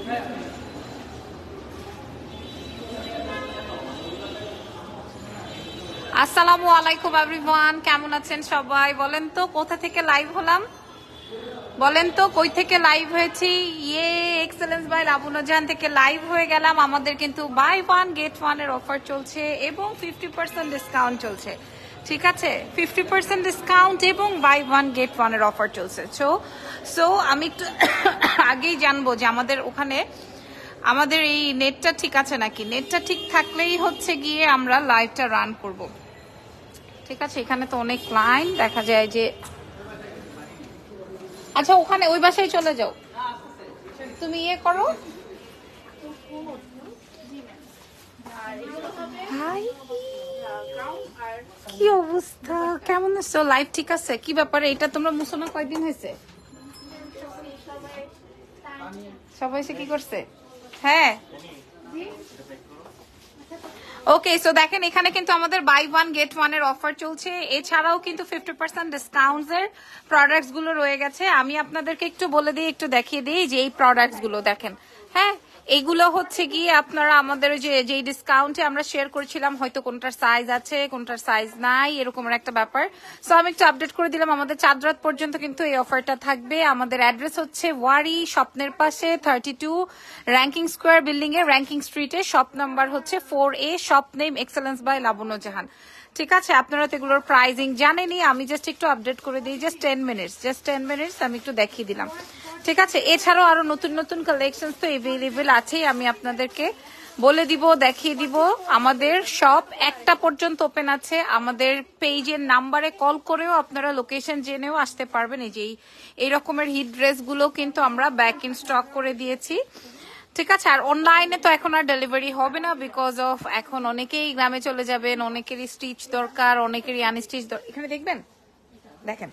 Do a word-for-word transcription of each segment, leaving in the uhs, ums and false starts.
আসসালামু আলাইকুম এভরিওয়ান, কেমন আছেন সবাই? বলেন তো কোথা থেকে লাইভ হলাম, বলেন তো কই থেকে লাইভ হয়েছি? ইয়ে এক্সেলেন্স বাই লাবণ্য জাহান থেকে লাইভ হয়ে গেলাম। আমাদের কিন্তু বাই ওয়ান গেট ওয়ান এর অফার চলছে এবং ফিফটি পার্সেন্ট ডিসকাউন্ট চলছে, ঠিক আছে? ফিফটি পার্সেন্ট ডিসকাউন্ট এবং বাই ওয়ান গেট ওয়ান এর অফার চলছে। সো সো আমি একটু আগেই জানবো যে আমাদের ওখানে আমাদের এই নেটটা ঠিক আছে নাকি। নেটটা ঠিক থাকলেই হচ্ছে গিয়ে আমরা লাইভটা রান করব, ঠিক আছে? এখানে তো অনেক লাইন দেখা যায় যে, আচ্ছা ওখানে ওই বাসায় চলে যাও, তুমি ইয়ে করো। হাই, কি অবস্থা, কেমন আছো? লাইভ ঠিক আছে? কি ব্যাপারে এটা তোমরা মুসলমান কয়দিন হয়েছে? সবাই এসে কি করছে? হ্যাঁ ওকে, সো দেখেন এখানে কিন্তু আমাদের বাই ওয়ান গেট ওয়ান এর অফার চলছে। এছাড়াও কিন্তু ফিফটি পার্সেন্ট ডিসকাউন্ট এর প্রোডাক্টস গুলো রয়ে গেছে। আমি আপনাদেরকে একটু বলে দিই, একটু দেখিয়ে দিই যে এই প্রোডাক্টস গুলো দেখেন। হ্যাঁ, এইগুলো হচ্ছে গিয়ে আপনারা আমাদের যে যেই ডিসকাউন্টে আমরা শেয়ার করেছিলাম, হয়তো কোনটার সাইজ আছে কোনটার সাইজ নাই, এরকম একটা ব্যাপার। সো আমি একটু আপডেট করে দিলাম, আমাদের চাঁদ রাত পর্যন্ত কিন্তু এই অফারটা থাকবে। আমাদের অ্যাড্রেস হচ্ছে ওয়ারি স্বপ্নের পাশে thirty two Rankin square building এ র্যাঙ্কিং স্ট্রিটে, শপ নাম্বার হচ্ছে four A, shop name excellence by Labonno Jahan, ঠিক আছে? আপনারা তো এগুলোর প্রাইজিং জানেনই, আমি জাস্ট একটু আপডেট করে দিই, just ten minutes just ten minutes আমি একটু দেখিয়ে দিলাম, ঠিক আছে? এছাড়াও আরো নতুন নতুন কালেকশন তো এভেলেবেল আছেই, আমি আপনাদেরকে বলে দিব, দেখিয়ে দিব। আমাদের শপ একটা পর্যন্ত ওপেন আছে। আমাদের পেজের নাম্বারে কল করেও আপনারা লোকেশন জেনেও আসতে পারবেন। এই যে এই রকমের হিট ড্রেস গুলো কিন্তু আমরা ব্যাক ইন স্টক করে দিয়েছি, ঠিক আছে? আর অনলাইনে তো এখন আর ডেলিভারি হবে না, বিকজ অফ এখন অনেকেই গ্রামে চলে যাবেন, অনেকেরই স্টিচ দরকার, অনেকেরই আনস্টিচ দরকার। এখানে দেখবেন, দেখেন,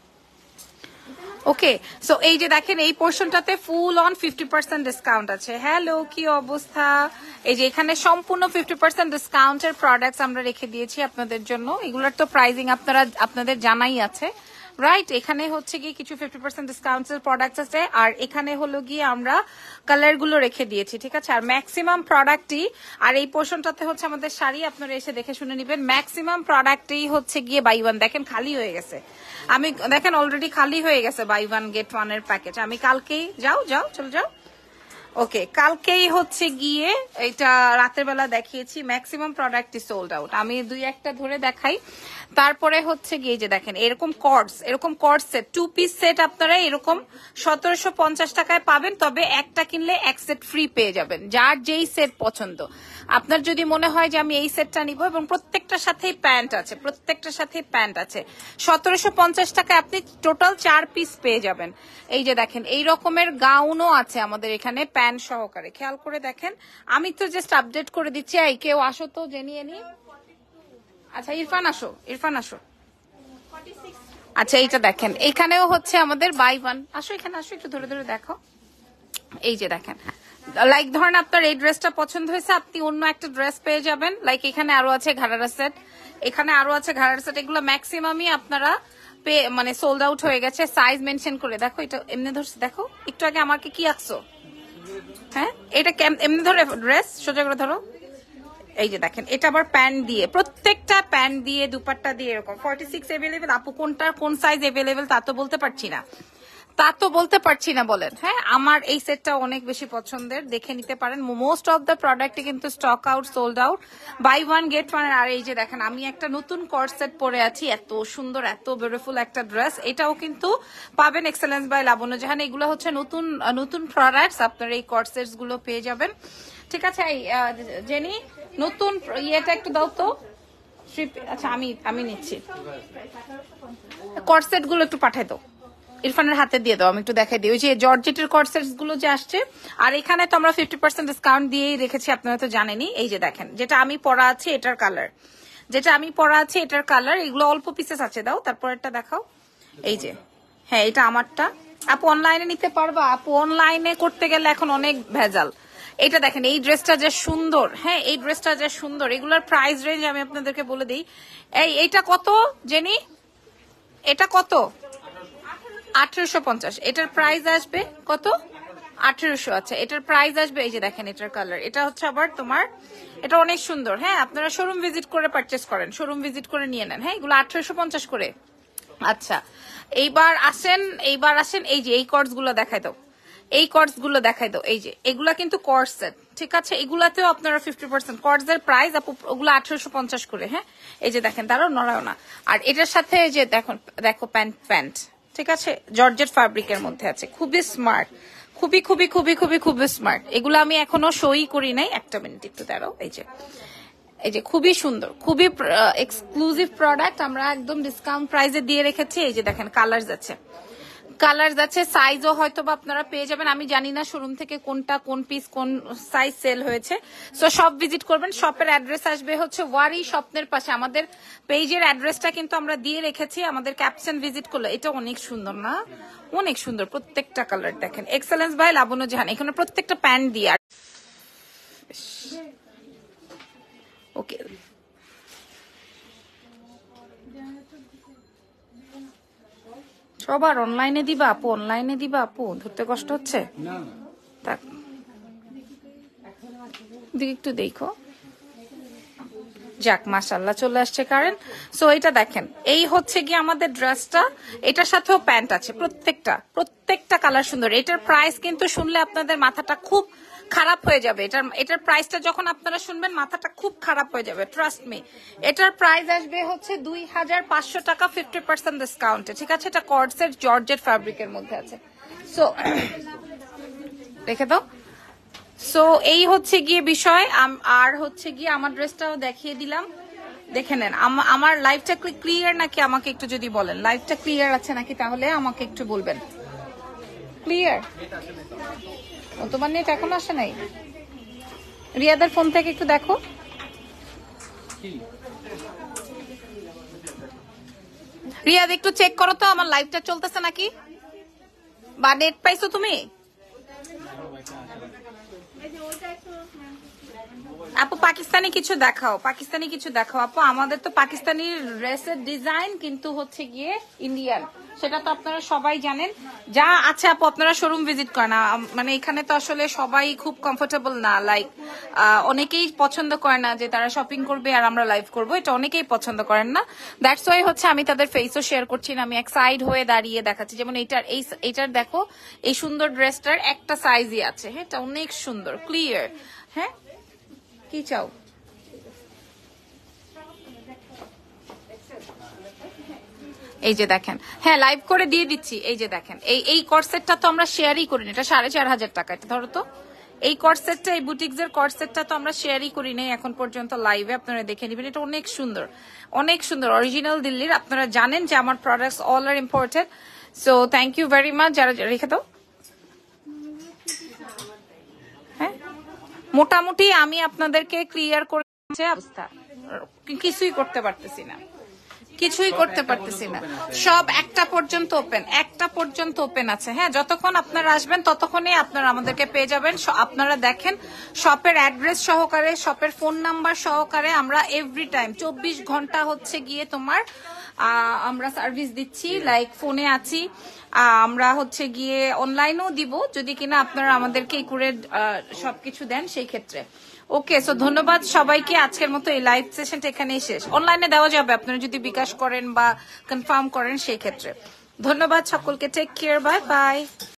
ওকে। সো এই যে দেখেন এই পোর্শনটাতে full on fifty percent discount আছে। হ্যালো, কি অবস্থা? এই যে এখানে সম্পূর্ণ ফিফটি পার্সেন্ট ডিসকাউন্টের প্রোডাক্টস আমরা রেখে দিয়েছি আপনাদের জন্য। এগুলোর তো প্রাইজিং আপনারা আপনাদের জানাই আছে, রাইট? এখানে হচ্ছে গিয়ে কিছু ফিফটি পার্সেন্ট ডিসকাউন্টের প্রোডাক্টস আছে, আর এখানে হলো গিয়ে আমরা কালার গুলো রেখে দিয়েছি, ঠিক আছে? আর ম্যাক্সিমাম প্রোডাক্টই, আর এই পোর্শনটাতে হচ্ছে আমাদের শাড়ি, আপনারা এসে দেখে শুনে নিবেন। ম্যাক্সিমাম প্রোডাক্টই হচ্ছে গিয়ে বাই ওয়ান, দেখেন খালি হয়ে গেছে। আমি দেখেন অলরেডি খালি হয়ে গেছে বাই ওয়ান গেট ওয়ান এর প্যাকেজ। আমি কালকেই, যাও যাও চলে যাও, ওকে, কালকেই হচ্ছে গিয়ে এটা রাতের বেলা দেখিয়েছি। ম্যাক্সিমাম প্রোডাক্টই সোল্ড আউট। আমি দুই একটা ধরে দেখাই, তারপরে হচ্ছে গিয়ে যে দেখেন এরকম কর্ডস, এরকম cord set, two piece set আপনারা এরকম সতেরোশো পঞ্চাশ টাকায় পাবেন, তবে একটা কিনলে এক সেট ফ্রি পেয়ে যাবেন, যার যেই সেট পছন্দ। আপনার যদি মনে হয় যে আমি এই সেটটা নিব, এবং প্রত্যেকটার সাথেই প্যান্ট আছে, প্রত্যেকটার সাথেই প্যান্ট আছে, সতেরোশো পঞ্চাশ টাকায় আপনি টোটাল চার পিস পেয়ে যাবেন। এই যে দেখেন এই রকমের গাউনও আছে আমাদের এখানে প্যান্ট সহকারে, খেয়াল করে দেখেন। আমি তো জাস্ট আপডেট করে দিচ্ছি। এই কেউ আসো তো জেনিয়ে নি। আচ্ছা ইরফান আসো, ইরফান আসো। আচ্ছা এইটা দেখেন, এখানেও হচ্ছে আমাদের বাই ওয়ান, আসো এখানে আসো, একটু ধরে ধরে দেখো। এই যে দেখেন, লাইক ধরেন আপনার এই ড্রেসটা পছন্দ হয়েছে, আপনি অন্য একটা ড্রেস পেয়ে যাবেন। লাইক এখানে আরো আছে ঘাড়ারা সেট, এখানে আরো আছে ঘাড়ারা সেট। এগুলো ম্যাক্সিমামই আপনারা পে মানে সোল্ড আউট হয়ে গেছে। সাইজ মেনশন করে দেখো, এটা এমনি ধরছে, দেখো একটু আগে আমাকে কি আঁকছো? হ্যাঁ, এটা এমনি ধরে ড্রেস সোজা করে ধরো। এই যে দেখেন এটা আবার প্যান্ট দিয়ে, প্রত্যেকটা প্যান্ট দিয়ে দুপাট্টা দিয়ে এরকম। Forty six available. আপু কোনটার কোন সাইজ এভেলেবেল তা তো বলতে পারছি না, তা তো বলতে পারছি না বলেন। হ্যাঁ, আমার এই সেটটা অনেক বেশি পছন্দের, দেখে নিতে পারেন। মোস্ট অফ দ্য প্রোডাক্ট কিন্তু stock out, sold out, buy one get one. আর এই যে দেখেন আমি একটা নতুন কর্ড সেট পরে আছি, এত সুন্দর, এত বিউটিফুল একটা ড্রেস। এটাও কিন্তু পাবেন এক্সেলেন্স বাই লাবণ্য জাহান। এগুলো হচ্ছে নতুন নতুন প্রোডাক্টস, আপনারা এই কর্ড সেটস গুলো পেয়ে যাবেন, ঠিক আছে? জেনি নতুন ইয়েটা একটু দাও তো। আচ্ছা আমি আমি নিচ্ছি, কর্ড সেট গুলো একটু পাঠাই দাও, ইরফানের হাতে দিয়ে দাও, আমি একটু দেখাই দিই। ওই যে জর্জেটের কর্ড সেটস গুলো যে আসছে, আর এখানে তো আমরা ফিফটি পার্সেন্ট ডিসকাউন্ট দিয়েই রেখেছি, আপনারা তো জানেনই। এই যে দেখেন যেটা আমি পরা আছে এটার কালার, যেটা আমি পরা আছে এটার কালার। এগুলো অল্প পিসেস আছে, দাও তারপর একটা দেখাও। এই যে, হ্যাঁ এটা আমারটা। আপু অনলাইনে নিতে পারবা? আপু অনলাইনে করতে গেলে এখন অনেক ভেজাল। এটা দেখেন এই ড্রেসটা যে সুন্দর, হ্যাঁ এই ড্রেসটা যে সুন্দর। এগুলোর প্রাইস রেঞ্জ আমি আপনাদেরকে বলে দিই। এই এইটা কত জেনি? এটা কত? আঠারোশো পঞ্চাশ। এটার প্রাইস আসবে কত? আঠেরোশো। আচ্ছা, এটার প্রাইস আসবে এই যে দেখেন, এটার কালার, এটা হচ্ছে আবার তোমার, এটা অনেক সুন্দর। হ্যাঁ, আপনারা শোরুম ভিজিট করে পারচেস করেন, শোরুম ভিজিট করে নিয়ে নেন। হ্যাঁ, এগুলো আঠারোশো পঞ্চাশ করে। আচ্ছা, এইবার আসেন, এইবার আসেন এই যে এই কর্ডস গুলো দেখাই দাও, এই কর্ডস গুলো দেখাই দাও। এই যে এগুলা কিন্তু কর্ড সেট, ঠিক আছে? এগুলাতেও আপনারা ফিফটি পার্সেন্ট কর্ডস এর প্রাইস আপু, ওগুলো আঠারোশো পঞ্চাশ করে। হ্যাঁ, এই যে দেখেন, তারও নড়াও না। আর এটার সাথে এই যে দেখো, দেখো প্যান্ট প্যান্ট ঠিক আছে, জর্জেট ফ্যাব্রিকের মধ্যে আছে, খুবই স্মার্ট, খুবই খুবই খুবই খুবই খুবই স্মার্ট। এগুলো আমি এখনো শোই করি নাই, একটা মিনিট একটু দাঁড়াও। এই যে এই যে খুবই সুন্দর, খুবই এক্সক্লুসিভ প্রোডাক্ট, আমরা একদম ডিসকাউন্ট প্রাইসে দিয়ে রেখেছি। এই যে দেখেন কালার আছে, কালার আছে, সাইজও হয়তো বা আপনারা পেয়ে যাবেন। আমি জানি না শোরুম থেকে কোনটা কোন পিস কোন সাইজ সেল হয়েছে। সো সব ভিজিট করবেন। শপের অ্যাড্রেস আসবে হচ্ছে ওয়ারি স্বপ্নের পাশে। আমাদের পেজের অ্যাড্রেসটা কিন্তু আমরা দিয়ে রেখেছি, আমাদের ক্যাপশন ভিজিট করলে। এটা অনেক সুন্দর না, অনেক সুন্দর, প্রত্যেকটা কালার দেখেন। এক্সেলেন্স বাই লাবণ্য জাহান, এখানে প্রত্যেকটা প্যান্ট দিয়ে। ওকে, সবার অনলাইনে দিবা আপু, অনলাইনে দিবা আপু, ধরতে কষ্ট হচ্ছে। দিকে একটু দেখো, যাক মাশাআল্লাহ চলে আসছে কারেন্ট। সো এটা দেখেন, এই হচ্ছে কি আমাদের ড্রেসটা, এটার সাথেও প্যান্ট আছে, প্রত্যেকটা প্রত্যেকটা কালার সুন্দর। এটার প্রাইস কিন্তু শুনলে আপনাদের মাথাটা খুব খারাপ হয়ে যাবে। এটার এটার প্রাইসটা যখন আপনারা শুনবেন মাথাটা খুব খারাপ হয়ে যাবে, ট্রাস্ট মি। এটার প্রাইস আসবে হচ্ছে দুই হাজার পাঁচশো টাকা, ফিফটি পার্সেন্ট ডিসকাউন্টে, ঠিক আছে? এটা কর্ডসেট জর্জেট ফ্যাব্রিকের মধ্যে আছে। সো রেখে দাও। সো এই হচ্ছে গিয়ে বিষয়। আর হচ্ছে গিয়ে আমার ড্রেসটাও দেখিয়ে দিলাম, দেখে নেন। আমার লাইফটা ক্লিয়ার নাকি আমাকে একটু যদি বলেন, লাইফটা ক্লিয়ার আছে নাকি, তাহলে আমাকে একটু বলবেন। ক্লিয়ার? ও তোমার নেট এখন আসে নাই? রিয়াদের ফোন থেকে একটু দেখো। রিয়াদ একটু চেক করো তো আমার লাইভটা চলতেছে নাকি, বা নেট পাইছো তুমি? আপু পাকিস্তানি কিছু দেখাও, পাকিস্তানি কিছু দেখাও আপু। আমাদের তো পাকিস্তানি ড্রেসের ডিজাইন কিন্তু হচ্ছে গিয়ে ইন্ডিয়ান, সেটা তো আপনারা সবাই জানেন। যা আছে আপু আপনারা শোরুম ভিজিট করেন। মানে এখানে তো আসলে সবাই খুব কমফোর্টেবল না, লাইক অনেকেই পছন্দ করে না যে তারা শপিং করবে আর আমরা লাইভ করবো, এটা অনেকেই পছন্দ করেন না। দ্যাটস ওয়াই হচ্ছে আমি তাদের ফেসও শেয়ার করছি না, আমি এক সাইড হয়ে দাঁড়িয়ে দেখাচ্ছি। যেমন এইটার এই এইটার দেখো, এই সুন্দর ড্রেসটার একটা সাইজই আছে। হ্যাঁ, এটা অনেক সুন্দর, ক্লিয়ার। হ্যাঁ, কি চাও? এই যে দেখেন, হ্যাঁ লাইভ করে দিয়ে দিচ্ছি। এই যে দেখেন, এই এই কর্সেটটা তো আমরা শেয়ারই করি না, এটা সাড়ে চার হাজার টাকা। এটা ধরো তো, এই কর্সেটটা, এই বুটিক্স এর কর্সেটটা তো আমরা শেয়ারই করি নাই এখন পর্যন্ত লাইভে। আপনারা দেখে নেবেন, এটা অনেক সুন্দর, অনেক সুন্দর, অরিজিনাল দিল্লির। আপনারা জানেন যে আমার products all are imported. So thank you very much. যারা রেখে দাও। হ্যাঁ, মোটামুটি আমি আপনাদেরকে ক্লিয়ার করে অবস্থা, কিছুই করতে পারতেছি না, কিছুই করতে পারতেছি না। সব একটা পর্যন্ত ওপেন, একটা পর্যন্ত ওপেন আছে। হ্যাঁ, যতক্ষণ আপনারা আসবেন ততক্ষণই আপনারা আমাদেরকে পেয়ে যাবেন। আপনারা দেখেন শপের অ্যাড্রেস সহকারে, শপের ফোন নাম্বার সহকারে আমরা এভরি টাইম চব্বিশ ঘন্টা হচ্ছে গিয়ে তোমার আমরা সার্ভিস দিচ্ছি, লাইক ফোনে আছি, আমরা হচ্ছে গিয়ে অনলাইনেও দিব যদি কিনা আপনারা আমাদেরকে করে সবকিছু দেন সেই ক্ষেত্রে। ওকে, সো ধন্যবাদ সবাইকে। আজকের মতো এই লাইভ সেশনটা এখানেই শেষ। অনলাইনে দেওয়া যাবে আপনারা যদি বিকাশ করেন বা কনফার্ম করেন সেই ক্ষেত্রে। ধন্যবাদ সকলকে, টেক কেয়ার, বাই বাই।